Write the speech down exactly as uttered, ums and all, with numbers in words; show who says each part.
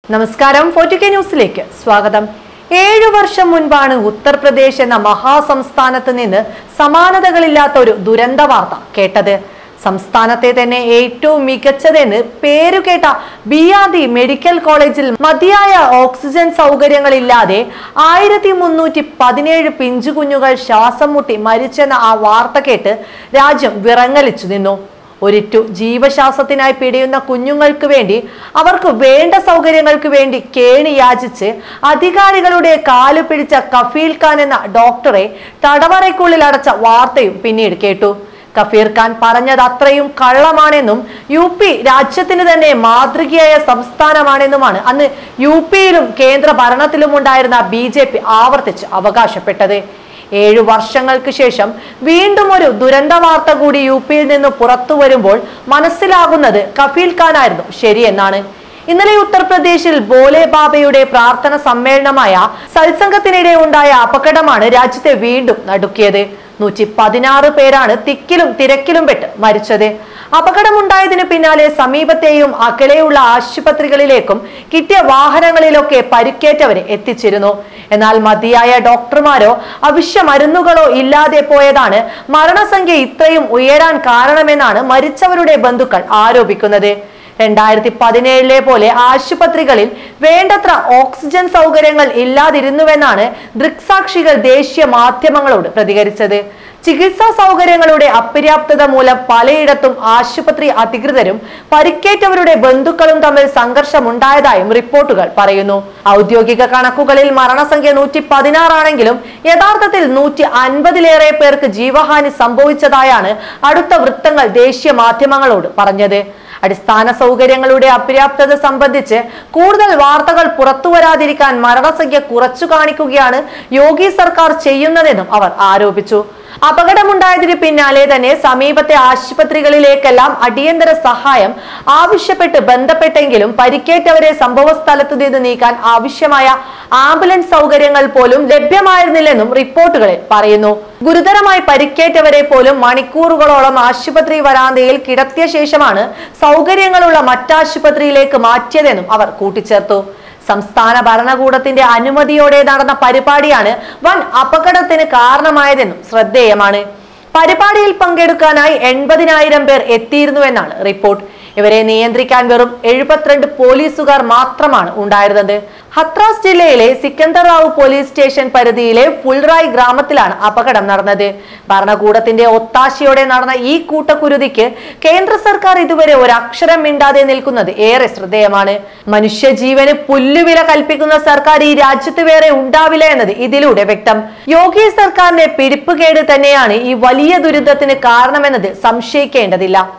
Speaker 1: നമസ്കാരം forty K ന്യൂസിലേക്ക് സ്വാഗതം. ഏഴു വർഷം മുൻപാണ് ഉത്തർപ്രദേശ് എന്ന മഹാസംസ്ഥാനത്ത് നിന്ന് സമാനതകളില്ലാത്ത ഒരു ദുരന്ത വാർത്ത കേട്ടത്. സംസ്ഥാനത്തെ തന്നെ ഏറ്റവും മികച്ചതെന്ന് പേരുകേട്ട ബി ആർ ഡി മെഡിക്കൽ കോളേജിൽ മതിയായ ഓക്സിജൻ സൗകര്യങ്ങളില്ലാതെ ആയിരത്തി മുന്നൂറ്റി പതിനേഴ് പിഞ്ചുകുഞ്ഞുങ്ങൾ ശ്വാസം മുട്ടി മരിച്ചെന്ന ആ വാർത്ത കേട്ട് രാജ്യം വിറങ്ങലിച്ചു നിന്നു. ഒരിറ്റു ജീവശ്വാസത്തിനായി പിടയുന്ന കുഞ്ഞുങ്ങൾക്ക് വേണ്ടി അവർക്ക് വേണ്ട സൗകര്യങ്ങൾക്ക് വേണ്ടി കേണി യാചിച്ച് അധികാരികളുടെ കാലു പിടിച്ച കഫീൽ ഖാൻ എന്ന ഡോക്ടറെ തടവറയ്ക്കുള്ളിൽ അടച്ച വാർത്തയും പിന്നീട് കേട്ടു. കഫീർ ഖാൻ പറഞ്ഞത് അത്രയും കള്ളമാണെന്നും യു പി രാജ്യത്തിന് തന്നെ മാതൃകയായ സംസ്ഥാനമാണെന്നുമാണ് അന്ന് യു പിയിലും കേന്ദ്ര ഭരണത്തിലും ഉണ്ടായിരുന്ന ബി ജെ പി ആവർത്തിച്ച് അവകാശപ്പെട്ടത്. ഏഴു വർഷങ്ങൾക്ക് ശേഷം വീണ്ടും ഒരു ദുരന്ത വാർത്ത കൂടി യു പിയിൽ നിന്ന് പുറത്തു വരുമ്പോൾ മനസ്സിലാകുന്നത് കഫീൽ ഖാൻ ആയിരുന്നു ശരിയെന്നാണ്. ഇന്നലെ ഉത്തർപ്രദേശിൽ ബോലെ ബാബയുടെ പ്രാർത്ഥന സമ്മേളനമായ സത്സംഗത്തിനിടെ ഉണ്ടായ അപകടമാണ് രാജ്യത്തെ വീണ്ടും നടുക്കിയത്. നൂറ്റി പതിനാറ് പേരാണ് തിക്കിലും തിരക്കിലും പെട്ട് മരിച്ചത്. അപകടമുണ്ടായതിനു പിന്നാലെ സമീപത്തെയും അകലെയുള്ള ആശുപത്രികളിലേക്കും കിട്ടിയ വാഹനങ്ങളിലൊക്കെ പരിക്കേറ്റവരെ എത്തിച്ചിരുന്നു. എന്നാൽ മതിയായ ഡോക്ടർമാരോ അവശ്യ മരുന്നുകളോ ഇല്ലാതെ പോയതാണ് മരണസംഖ്യ ഇത്രയും ഉയരാൻ കാരണമെന്നാണ് മരിച്ചവരുടെ ബന്ധുക്കൾ ആരോപിക്കുന്നത്. രണ്ടായിരത്തി പതിനേഴിലെ പോലെ ആശുപത്രികളിൽ വേണ്ടത്ര ഓക്സിജൻ സൗകര്യങ്ങൾ ഇല്ലാതിരുന്നുവെന്നാണ് ദൃക്സാക്ഷികൾ ദേശീയ മാധ്യമങ്ങളോട് പ്രതികരിച്ചത്. ചികിത്സാ സൗകര്യങ്ങളുടെ അപര്യാപ്തത മൂലം പലയിടത്തും ആശുപത്രി അധികൃതരും പരിക്കേറ്റവരുടെ ബന്ധുക്കളും തമ്മിൽ സംഘർഷമുണ്ടായതായും റിപ്പോർട്ടുകൾ പറയുന്നു. ഔദ്യോഗിക കണക്കുകളിൽ മരണസംഖ്യ നൂറ്റി പതിനാറാണെങ്കിലും യഥാർത്ഥത്തിൽ നൂറ്റി അൻപതിലേറെ പേർക്ക് ജീവഹാനി സംഭവിച്ചതായാണ് അടുത്ത വൃത്തങ്ങൾ ദേശീയ മാധ്യമങ്ങളോട് പറഞ്ഞത്. അടിസ്ഥാന സൗകര്യങ്ങളുടെ അപര്യാപ്തത സംബന്ധിച്ച് കൂടുതൽ വാർത്തകൾ പുറത്തുവരാതിരിക്കാൻ മരണസംഖ്യ കുറച്ചു കാണിക്കുകയാണ് യോഗി സർക്കാർ ചെയ്യുന്നതെന്നും അവർ ആരോപിച്ചു. അപകടമുണ്ടായതിന് പിന്നാലെ തന്നെ സമീപത്തെ ആശുപത്രികളിലേക്കെല്ലാം അടിയന്തര സഹായം ആവശ്യപ്പെട്ട് ബന്ധപ്പെട്ടെങ്കിലും പരിക്കേറ്റവരെ സംഭവ സ്ഥലത്തു നിന്ന് നീക്കാൻ ആവശ്യമായ ആംബുലൻസ് സൗകര്യങ്ങൾ പോലും ലഭ്യമായിരുന്നില്ലെന്നും റിപ്പോർട്ടുകളിൽ പറയുന്നു. ഗുരുതരമായി പരിക്കേറ്റവരെ പോലും മണിക്കൂറുകളോളം ആശുപത്രി വരാന്തയിൽ കിടത്തിയ ശേഷമാണ് സൗകര്യങ്ങളുള്ള മറ്റാശുപത്രിയിലേക്ക് മാറ്റിയതെന്നും അവർ കൂട്ടിച്ചേർത്തു. സംസ്ഥാന ഭരണകൂടത്തിന്റെ അനുമതിയോടെ നടന്ന പരിപാടിയാണ് വൻ അപകടത്തിന് കാരണമായതെന്നും ശ്രദ്ധേയമാണ്. പരിപാടിയിൽ പങ്കെടുക്കാനായി എൺപതിനായിരം പേർ എത്തിയിരുന്നുവെന്നാണ് റിപ്പോർട്ട്. ഇവരെ നിയന്ത്രിക്കാൻ വെറും എഴുപത്തിരണ്ട് പോലീസുകാർ മാത്രമാണ് ഉണ്ടായിരുന്നത്. ഹത്രാസ് ജില്ലയിലെ സിക്കന്ദറാവ് പോലീസ് സ്റ്റേഷൻ പരിധിയിലെ ഫുൾറായ് ഗ്രാമത്തിലാണ് അപകടം നടന്നത്. ഭരണകൂടത്തിന്റെ ഒത്താശയോടെ നടന്ന ഈ കൂട്ടക്കുരുതിക്ക് കേന്ദ്ര സർക്കാർ ഇതുവരെ ഒരക്ഷരം മിണ്ടാതെ നിൽക്കുന്നത് ഏറെ ശ്രദ്ധേയമാണ്. മനുഷ്യജീവന് പുല്ലുവില കൽപ്പിക്കുന്ന സർക്കാർ ഈ രാജ്യത്ത് വേറെ ഉണ്ടാവില്ല എന്നത് ഇതിലൂടെ വ്യക്തം. യോഗി സർക്കാരിന്റെ പിടിപ്പുകേട് തന്നെയാണ് ഈ വലിയ ദുരിതത്തിന് കാരണമെന്നത് സംശയിക്കേണ്ടതില്ല.